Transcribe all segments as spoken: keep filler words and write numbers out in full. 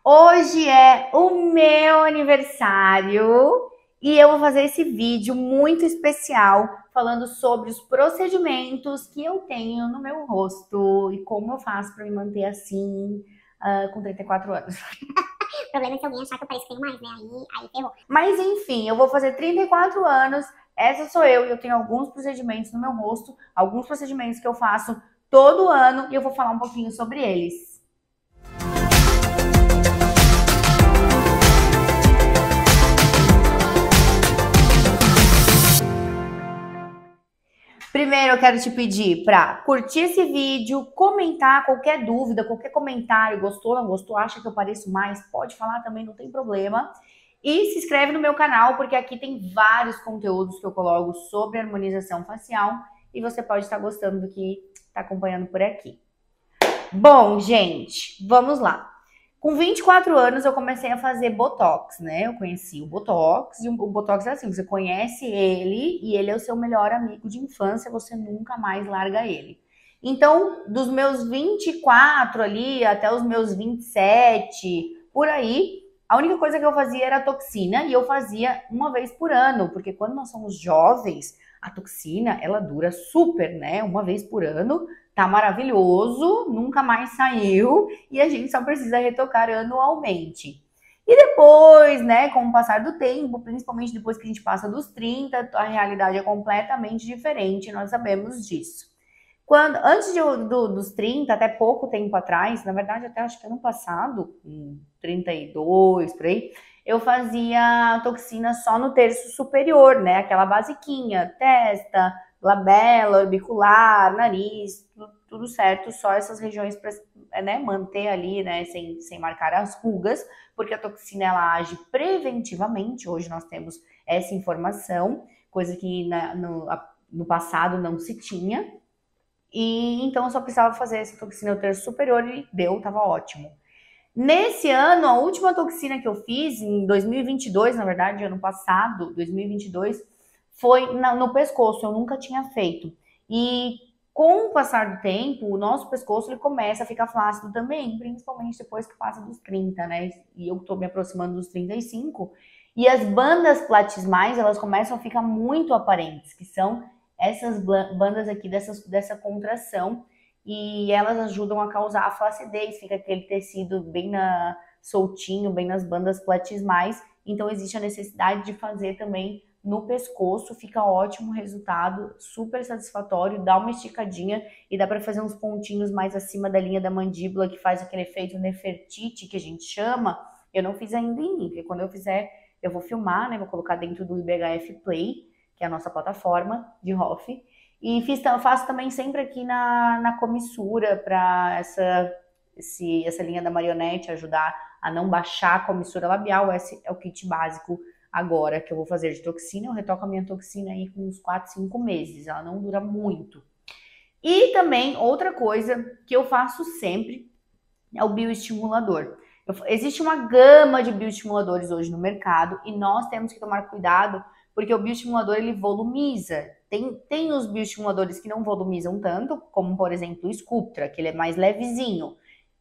Hoje é o meu aniversário e eu vou fazer esse vídeo muito especial falando sobre os procedimentos que eu tenho no meu rosto e como eu faço para me manter assim uh, com trinta e quatro anos. O problema é se alguém achar que eu pareço que tenho mais, né? Aí, aí ferrou. Mas enfim, eu vou fazer trinta e quatro anos, essa sou eu e eu tenho alguns procedimentos no meu rosto, alguns procedimentos que eu faço todo ano e eu vou falar um pouquinho sobre eles. Primeiro eu quero te pedir para curtir esse vídeo, comentar qualquer dúvida, qualquer comentário, gostou, não gostou, acha que eu pareço mais, pode falar também, não tem problema. E se inscreve no meu canal, porque aqui tem vários conteúdos que eu coloco sobre harmonização facial e você pode estar gostando do que está acompanhando por aqui. Bom, gente, vamos lá. Com vinte e quatro anos eu comecei a fazer Botox, né? Eu conheci o Botox e o Botox é assim, você conhece ele e ele é o seu melhor amigo de infância, você nunca mais larga ele. Então, dos meus vinte e quatro ali até os meus vinte e sete, por aí, a única coisa que eu fazia era toxina e eu fazia uma vez por ano, porque quando nós somos jovens, a toxina, ela dura super, né? Uma vez por ano, tá maravilhoso, nunca mais saiu e a gente só precisa retocar anualmente. E depois, né, com o passar do tempo, principalmente depois que a gente passa dos trinta, a realidade é completamente diferente, nós sabemos disso. Quando, antes de, do, dos trinta, até pouco tempo atrás, na verdade até acho que ano passado, trinta e dois, por aí, eu fazia toxina só no terço superior, né, aquela basiquinha, testa, labela, orbicular, nariz, tudo, tudo certo, só essas regiões para, né, manter ali, né, sem, sem marcar as rugas, porque a toxina ela age preventivamente, hoje nós temos essa informação, coisa que na, no, no passado não se tinha, e então eu só precisava fazer essa toxina no terço superior e deu, tava ótimo. Nesse ano, a última toxina que eu fiz, em dois mil e vinte e dois, na verdade, ano passado, dois mil e vinte e dois, foi na, no pescoço, eu nunca tinha feito. E com o passar do tempo, o nosso pescoço ele começa a ficar flácido também, principalmente depois que passa dos trinta, né? E eu tô me aproximando dos trinta e cinco. E as bandas platismais, elas começam a ficar muito aparentes, que são essas bandas aqui dessas, dessa contração. E elas ajudam a causar a flacidez, fica aquele tecido bem na, soltinho, bem nas bandas platismais. Então existe a necessidade de fazer também no pescoço, fica ótimo o resultado, super satisfatório, dá uma esticadinha e dá para fazer uns pontinhos mais acima da linha da mandíbula, que faz aquele efeito Nefertiti, que a gente chama. Eu não fiz ainda em mim, porque quando eu fizer, eu vou filmar, né, vou colocar dentro do I B H F Play, que é a nossa plataforma de R O F, e fiz, faço também sempre aqui na, na comissura, para essa, esse, essa linha da marionete ajudar a não baixar a comissura labial. Esse é o kit básico agora que eu vou fazer de toxina. Eu retoco a minha toxina aí com uns quatro, cinco meses, ela não dura muito. E também, outra coisa que eu faço sempre é o bioestimulador. Eu, existe uma gama de bioestimuladores hoje no mercado e nós temos que tomar cuidado porque o bioestimulador ele volumiza. Tem, tem os bioestimuladores que não volumizam tanto, como por exemplo o Sculptra, que ele é mais levezinho.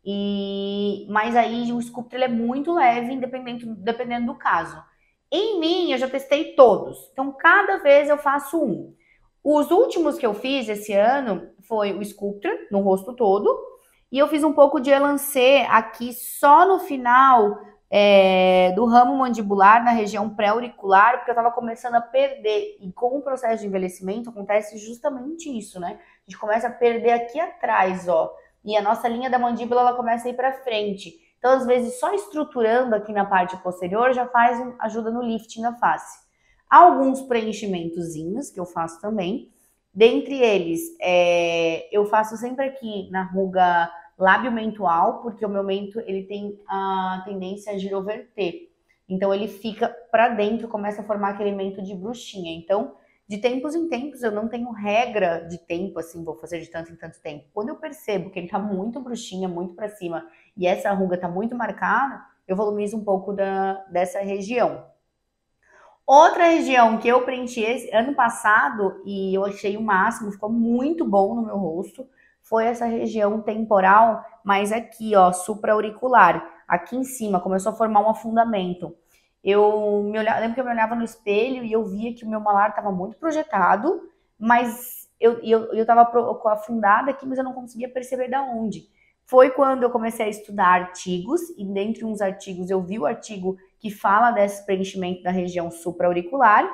E, mas aí o Sculptra ele é muito leve, dependendo, dependendo do caso. Em mim, eu já testei todos. Então, cada vez eu faço um. Os últimos que eu fiz esse ano foi o Sculptra, no rosto todo. E eu fiz um pouco de Elancê aqui só no final é, do ramo mandibular, na região pré-auricular, porque eu estava começando a perder. E com o processo de envelhecimento acontece justamente isso, né? A gente começa a perder aqui atrás, ó. E a nossa linha da mandíbula, ela começa a ir para frente. Então, às vezes, só estruturando aqui na parte posterior já faz um, ajuda no lifting da face. Há alguns preenchimentozinhos que eu faço também. Dentre eles, é, eu faço sempre aqui na ruga lábio mentual, porque o meu mento ele tem a tendência a giroverter. Então, ele fica para dentro, começa a formar aquele mento de bruxinha. Então, de tempos em tempos, eu não tenho regra de tempo, assim, vou fazer de tanto em tanto tempo. Quando eu percebo que ele tá muito bruxinha, muito para cima, e essa ruga tá muito marcada, eu volumizo um pouco da, dessa região. Outra região que eu preenchi esse, ano passado e eu achei o máximo, ficou muito bom no meu rosto, foi essa região temporal, mas aqui, ó, supraauricular. aqui em cima, começou a formar um afundamento. Eu me olhava, lembro que eu me olhava no espelho e eu via que o meu malar estava muito projetado, mas eu, eu, eu tava afundada aqui, mas eu não conseguia perceber de onde. Foi quando eu comecei a estudar artigos, e dentre uns artigos eu vi o artigo que fala desse preenchimento da região supraauricular,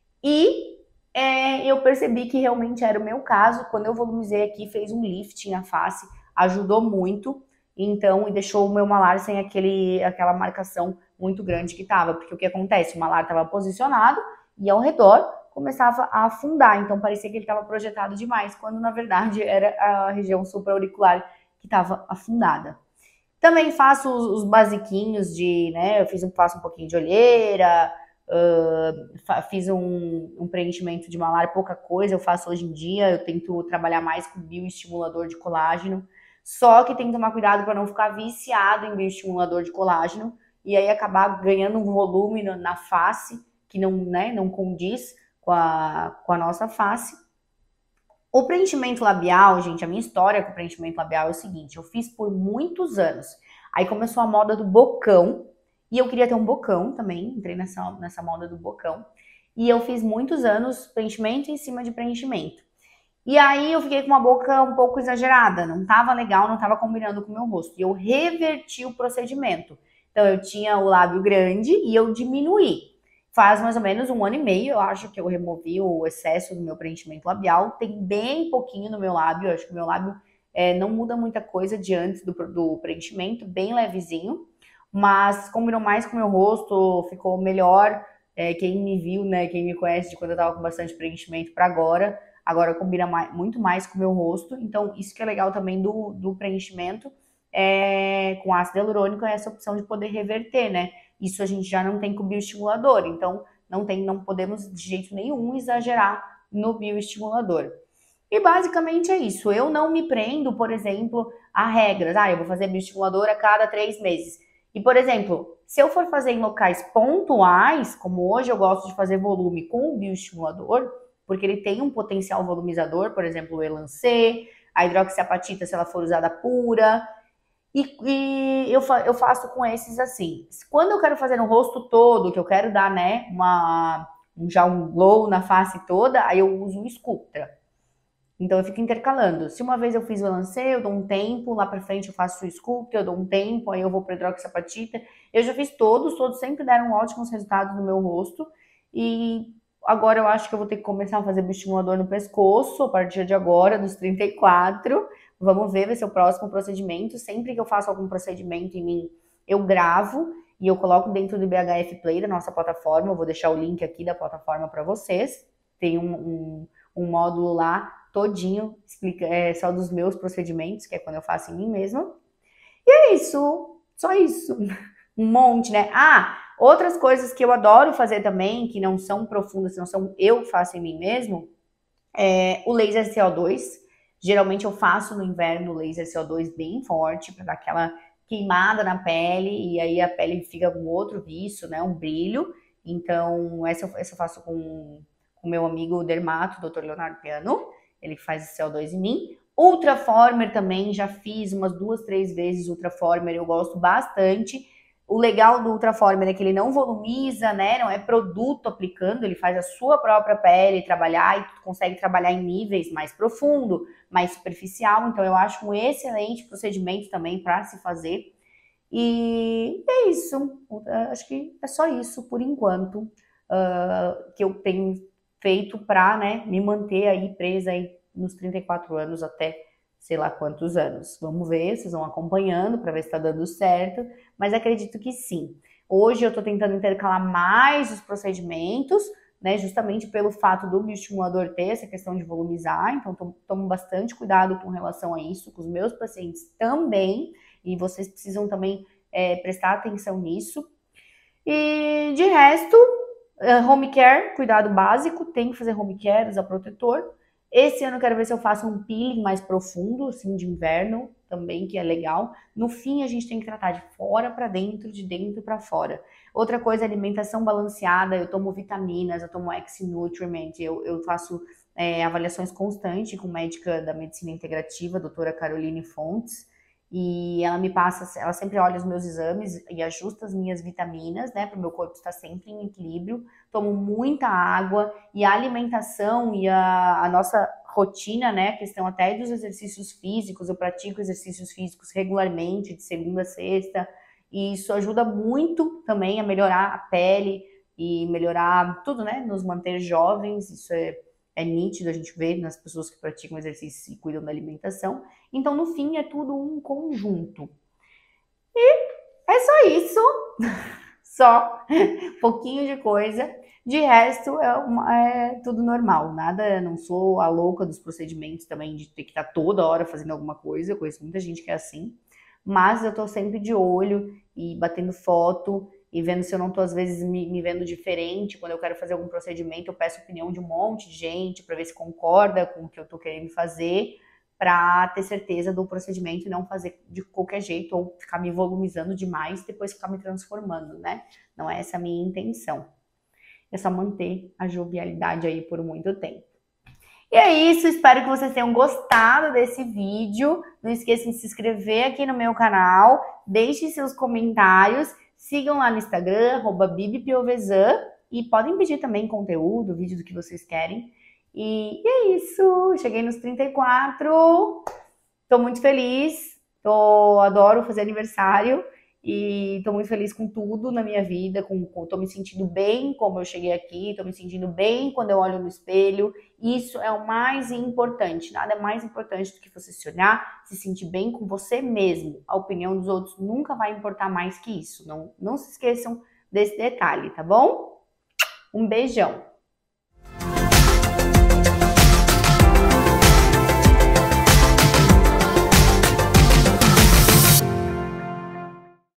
e é, eu percebi que realmente era o meu caso. Quando eu volumizei aqui, fez um lifting na face, ajudou muito, então, e deixou o meu malar sem aquele, aquela marcação muito grande que tava, porque o que acontece? O malar estava posicionado e ao redor começava a afundar, então parecia que ele estava projetado demais, quando na verdade era a região supraauricular que estava afundada. Também faço os, os basiquinhos de, né, eu fiz um, faço um pouquinho de olheira, uh, fiz um, um preenchimento de malar, pouca coisa eu faço hoje em dia, eu tento trabalhar mais com bioestimulador de colágeno, só que tem que tomar cuidado para não ficar viciado em bioestimulador de colágeno, e aí acabar ganhando um volume na face, que não, né, não condiz com a, com a nossa face. O preenchimento labial, gente, a minha história com o preenchimento labial é o seguinte, eu fiz por muitos anos, aí começou a moda do bocão, e eu queria ter um bocão também, entrei nessa, nessa moda do bocão, e eu fiz muitos anos preenchimento em cima de preenchimento. E aí eu fiquei com uma boca um pouco exagerada, não tava legal, não tava combinando com o meu rosto, e eu reverti o procedimento. Então eu tinha o lábio grande e eu diminuí. Faz mais ou menos um ano e meio, eu acho que eu removi o excesso do meu preenchimento labial. Tem bem pouquinho no meu lábio, eu acho que o meu lábio é, não muda muita coisa de antes do, do preenchimento, bem levezinho. Mas combinou mais com o meu rosto, ficou melhor. É, quem me viu, né, quem me conhece de quando eu tava com bastante preenchimento para agora, agora combina mais, muito mais com o meu rosto. Então isso que é legal também do, do preenchimento. É, com ácido hialurônico é essa opção de poder reverter, né? Isso a gente já não tem com o bioestimulador, então não, tem, não podemos de jeito nenhum exagerar no bioestimulador. E basicamente é isso, eu não me prendo, por exemplo, a regras. Ah, eu vou fazer bioestimulador a cada três meses. E, por exemplo, se eu for fazer em locais pontuais, como hoje eu gosto de fazer volume com o bioestimulador, porque ele tem um potencial volumizador, por exemplo, o Elancê, a hidroxiapatita se ela for usada pura. E, e eu, fa eu faço com esses assim. Quando eu quero fazer no rosto todo, que eu quero dar, né, uma, já um glow na face toda, aí eu uso o Sculptra. Então eu fico intercalando. Se uma vez eu fiz o Elancê, eu dou um tempo, lá pra frente eu faço o Sculptra, eu dou um tempo, aí eu vou pro hidroxiapatita. Eu já fiz todos, todos sempre deram ótimos resultados no meu rosto. E agora eu acho que eu vou ter que começar a fazer bioestimulador no pescoço, a partir de agora, dos trinta e quatro. Vamos ver, vai ser o próximo procedimento. Sempre que eu faço algum procedimento em mim, eu gravo e eu coloco dentro do B H F Play, da nossa plataforma. Eu vou deixar o link aqui da plataforma para vocês. Tem um, um, um módulo lá todinho, explica, é, só dos meus procedimentos, que é quando eu faço em mim mesma. E é isso, só isso. Um monte, né? Ah, outras coisas que eu adoro fazer também, que não são profundas, não são eu faço em mim mesmo, é o laser C O dois. Geralmente eu faço no inverno o laser C O dois bem forte, para dar aquela queimada na pele, e aí a pele fica com outro viço, né, um brilho. Então, essa eu, essa eu faço com o meu amigo dermato, doutor Leonardo Piano, ele faz C O dois em mim. Ultraformer também, já fiz umas duas, três vezes Ultraformer, eu gosto bastante. O legal do Ultraformer é que ele não volumiza, né? Não é produto aplicando, ele faz a sua própria pele trabalhar e tu consegue trabalhar em níveis mais profundo, mais superficial. Então eu acho um excelente procedimento também para se fazer. E é isso. Acho que é só isso por enquanto uh, que eu tenho feito para, né, me manter aí presa aí nos trinta e quatro anos até sei lá quantos anos. Vamos ver, vocês vão acompanhando para ver se está dando certo, mas acredito que sim. Hoje eu estou tentando intercalar mais os procedimentos, né, justamente pelo fato do bioestimulador ter essa questão de volumizar, então tomo bastante cuidado com relação a isso, com os meus pacientes também, e vocês precisam também é, prestar atenção nisso. E de resto, home care, cuidado básico, tem que fazer home care, usar protetor. Esse ano eu quero ver se eu faço um peeling mais profundo, assim, de inverno também, que é legal. No fim, a gente tem que tratar de fora para dentro, de dentro para fora. Outra coisa, alimentação balanceada. Eu tomo vitaminas, eu tomo X-Nutriment, eu, eu faço é, avaliações constantes com médica da medicina integrativa, doutora Caroline Fontes. E ela me passa, ela sempre olha os meus exames e ajusta as minhas vitaminas, né, para o meu corpo estar sempre em equilíbrio. Tomo muita água e a alimentação e a, a nossa rotina, né, a questão até dos exercícios físicos, eu pratico exercícios físicos regularmente, de segunda a sexta, e isso ajuda muito também a melhorar a pele e melhorar tudo, né, nos manter jovens, isso é, é nítido, a gente vê nas pessoas que praticam exercício e cuidam da alimentação. Então, no fim, é tudo um conjunto. E é só isso, só um pouquinho de coisa. De resto, é, uma, é tudo normal, nada, não sou a louca dos procedimentos também, de ter que estar toda hora fazendo alguma coisa, eu conheço muita gente que é assim, mas eu tô sempre de olho e batendo foto e vendo se eu não tô, às vezes, me, me vendo diferente, quando eu quero fazer algum procedimento, eu peço opinião de um monte de gente para ver se concorda com o que eu tô querendo fazer, para ter certeza do procedimento e não fazer de qualquer jeito ou ficar me volumizando demais e depois ficar me transformando, né? Não é essa a minha intenção. É só manter a jovialidade aí por muito tempo. E é isso, espero que vocês tenham gostado desse vídeo. Não esqueçam de se inscrever aqui no meu canal, deixem seus comentários, sigam lá no Instagram, arroba bibipiovesan, e podem pedir também conteúdo, vídeo do que vocês querem. E é isso, cheguei nos trinta e quatro, tô muito feliz, tô, adoro fazer aniversário. E tô muito feliz com tudo na minha vida, com, com, tô me sentindo bem como eu cheguei aqui, tô me sentindo bem quando eu olho no espelho. Isso é o mais importante, nada é mais importante do que você se olhar, se sentir bem com você mesmo. A opinião dos outros nunca vai importar mais que isso, não, não se esqueçam desse detalhe, tá bom? Um beijão!